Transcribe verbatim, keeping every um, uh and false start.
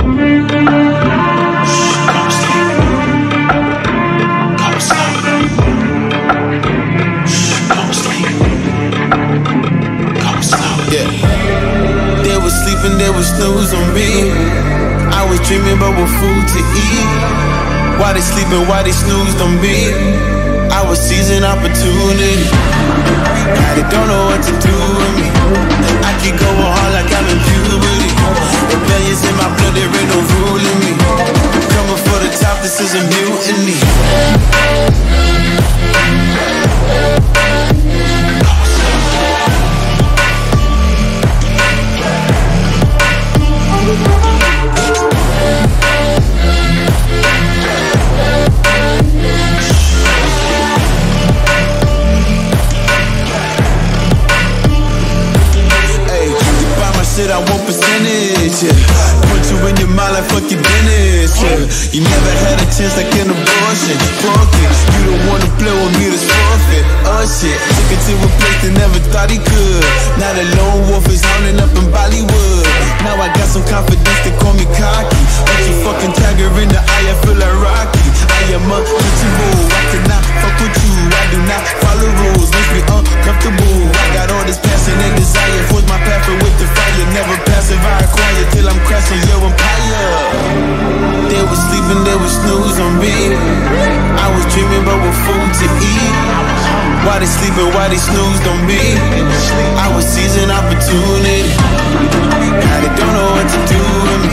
They would snooze on me. I was dreaming about what food to eat. Why they sleeping, why they snoozed on me? I was seizing opportunity. Now they don't know what to do with me. I keep going hard like I'm in puberty. Rebellions in my blood, there ain't no ruling me. Coming for the top, this is a mutiny. Shit, I want percentage, yeah. Put you in your mind like fuck your business, yeah. You never had a chance like an abortion. Fuck it, you don't wanna play with me, that's forfeit. Oh shit, took it to a place they never thought he could. Now the lone wolf is hounding up in Bollywood. Now I got some confidence, they call me cocky. Put your fucking tiger in the eye, I feel like Rocky. I am untouchable, I cannot fuck with you. I do not follow rules, makes me uncomfortable. I got all this passion and desire, force my path with the fire. Never passive, I acquire till I'm crashing your empire. They were sleeping, they would snooze on me. I was dreaming about what food to eat. Why they sleeping, why they snoozed on me? I was seizing opportunity. Now they don't know what to do with me.